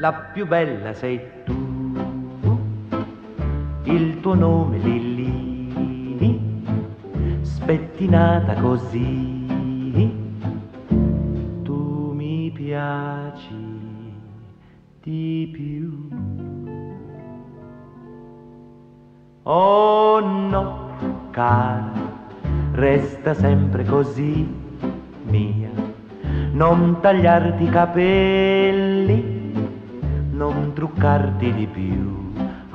la più bella sei tu, il tuo nome Lili, spettinata così, tu mi piaci di più. Oh no, cara, resta sempre così, mia, non tagliarti i capelli, non truccarti di più,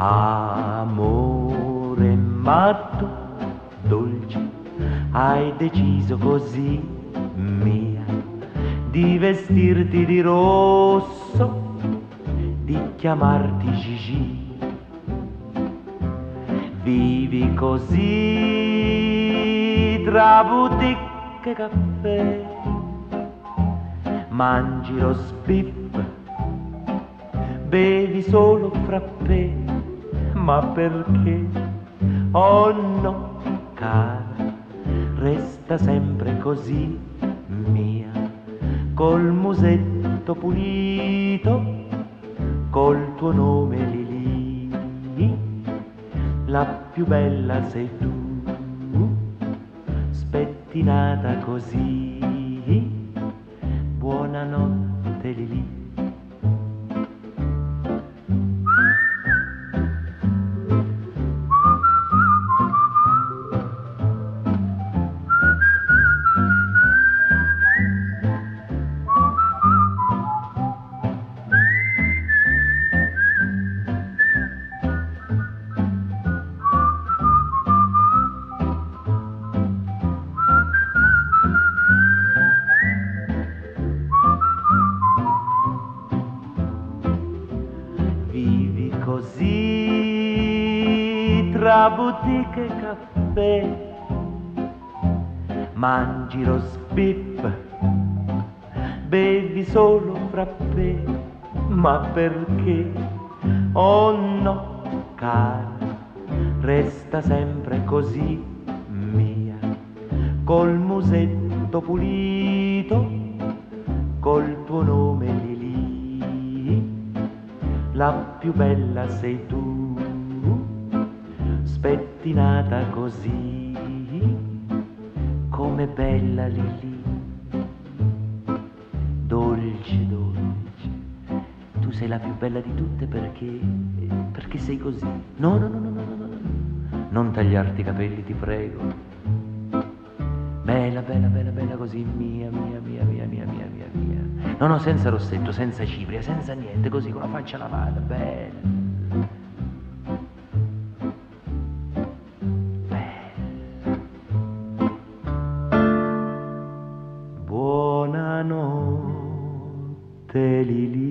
amore, ma tu, dolce, hai deciso così, mia, di vestirti di rosso, di chiamarti Gigi. Vivi così tra boutique e caffè, mangi lo spiff, bevi solo frappè, ma perché? Oh no, cara, resta sempre così, mia, col musetto pulito, col tuo nome Lili. La più bella sei tu, spettinata così. Buonanotte Lili. Vivi così tra boutique e caffè, mangi lo spiff, bevi solo frappè, ma perché? Oh no, cara, resta sempre così, mia, col musetto pulito, col tuo nome Lili. La più bella sei tu, spettinata così, come bella Lili, dolce, dolce. Tu sei la più bella di tutte perché sei così. No, no, no, no, no, no, no, non tagliarti i capelli, ti prego. Bella, bella, bella, bella così, mia, mia, mia, mia, mia, mia, mia, mia. No, no, senza rossetto, senza cipria, senza niente, così, con la faccia lavata, bella. Bella. Buonanotte, Lili.